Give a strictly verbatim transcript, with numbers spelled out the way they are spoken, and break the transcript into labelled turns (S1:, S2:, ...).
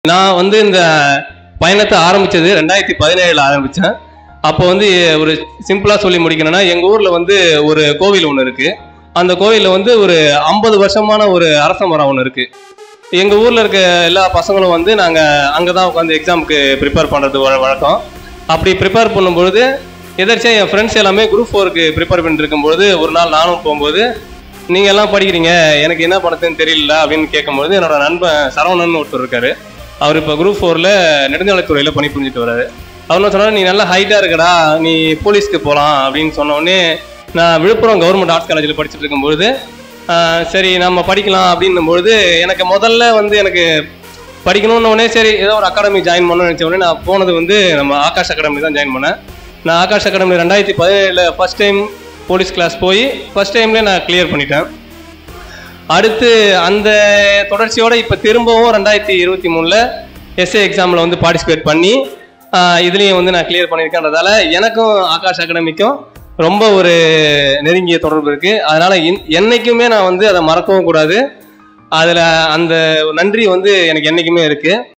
S1: நான் வந்து இந்த பயணத்தை ஆரம்பிச்சது ரெண்டாயிரத்தி பதினேழுல ஆரம்பிச்சேன். அப்போ வந்து ஒரு சிம்பிளா சொல்லி முடிக்கணும்னா, எங்க ஊர்ல வந்து ஒரு கோவில் ஒன்று இருக்கு. அந்த கோவில்ல வந்து ஒரு ஐம்பது வருஷமான ஒரு அரச மரம் ஒன்று இருக்கு. எங்க ஊர்ல இருக்க எல்லா பசங்களும் வந்து நாங்க அங்கதான் உட்காந்து எக்ஸாமுக்கு ப்ரிப்பேர் பண்றது வழக்கம். அப்படி ப்ரிப்பேர் பண்ணும்பொழுது எதர்ச்சியா என் ஃப்ரெண்ட்ஸ் எல்லாமே குரூப் ஃபோருக்கு ப்ரிப்பேர் பண்ணிட்டு இருக்கும்போது ஒரு நாள் நானும் போகும்போது, நீங்க எல்லாம் படிக்கிறீங்க, எனக்கு என்ன பண்ணுறதுன்னு தெரியல அப்படின்னு கேட்கும்போது, என்னோட நண்பன் சரவணன் ஒருத்தர் இருக்காரு. அவர் இப்போ குரூப் ஃபோரில் நெடுஞ்சாலைத்துறையில் பணி புரிஞ்சுட்டு வர்றாரு. அவர் என்ன சொன்னார், நீ நல்லா ஹைட்டாக இருக்கடா, நீ போலீஸ்க்கு போகலாம் அப்படின்னு சொன்னோடனே, நான் விழுப்புரம் கவர்மெண்ட் ஆர்ட்ஸ் காலேஜில் படிச்சுட்டு இருக்கும்பொழுது சரி நம்ம படிக்கலாம் அப்படின்னும்பொழுது, எனக்கு முதல்ல வந்து எனக்கு படிக்கணுன்னே சரி ஏதோ ஒரு அகாடமி ஜாயின் பண்ணணும்னு நினச்ச உடனே நான் போனது வந்து நம்ம ஆகாஷ் அகாடமி தான் ஜாயின் பண்ணேன். நான் ஆகாஷ் அகாடமி ரெண்டாயிரத்தி பதினேழில் ஃபஸ்ட் டைம் போலீஸ் கிளாஸ் போய் ஃபஸ்ட் டைம்லேயே நான் கிளியர் பண்ணிட்டேன். அடுத்து அந்த தொடர்ச்சியோடு இப்போ திரும்பவும் ரெண்டாயிரத்தி இருபத்தி மூணில் எஸ்ஏ எக்ஸாமில் வந்து பார்ட்டிசிபேட் பண்ணி இதுலேயும் வந்து நான் கிளியர் பண்ணியிருக்கேன்றதால எனக்கும் ஆகாஷ் அகாடமிக்கும் ரொம்ப ஒரு நெருங்கிய தொடர்பு இருக்குது. அதனால் என்னைக்குமே நான் வந்து அதை மறக்கவும் கூடாது. அதில் அந்த நன்றி வந்து எனக்கு என்றைக்குமே இருக்குது.